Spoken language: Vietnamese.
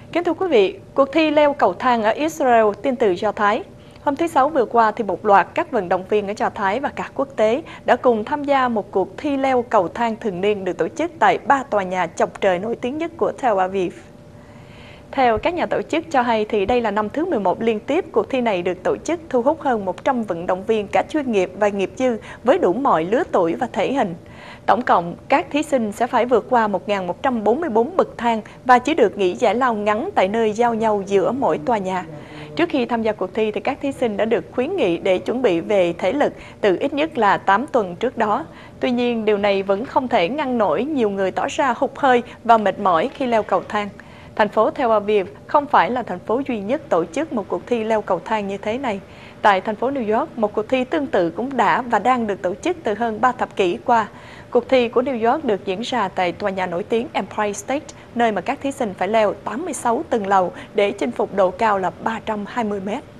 Kính thưa quý vị, cuộc thi leo cầu thang ở Israel tin từ Do Thái. Hôm thứ Sáu vừa qua thì một loạt các vận động viên ở Do Thái và cả quốc tế đã cùng tham gia một cuộc thi leo cầu thang thường niên được tổ chức tại 3 tòa nhà chọc trời nổi tiếng nhất của Tel Aviv. Theo các nhà tổ chức cho hay thì đây là năm thứ 11 liên tiếp cuộc thi này được tổ chức, thu hút hơn 100 vận động viên cả chuyên nghiệp và nghiệp dư với đủ mọi lứa tuổi và thể hình. Tổng cộng, các thí sinh sẽ phải vượt qua 1.144 bậc thang và chỉ được nghỉ giải lao ngắn tại nơi giao nhau giữa mỗi tòa nhà. Trước khi tham gia cuộc thi thì các thí sinh đã được khuyến nghị để chuẩn bị về thể lực từ ít nhất là 8 tuần trước đó. Tuy nhiên, điều này vẫn không thể ngăn nổi nhiều người tỏ ra hụt hơi và mệt mỏi khi leo cầu thang. Thành phố Tel Aviv không phải là thành phố duy nhất tổ chức một cuộc thi leo cầu thang như thế này. Tại thành phố New York, một cuộc thi tương tự cũng đã và đang được tổ chức từ hơn 3 thập kỷ qua. Cuộc thi của New York được diễn ra tại tòa nhà nổi tiếng Empire State, nơi mà các thí sinh phải leo 86 tầng lầu để chinh phục độ cao là 320 mét.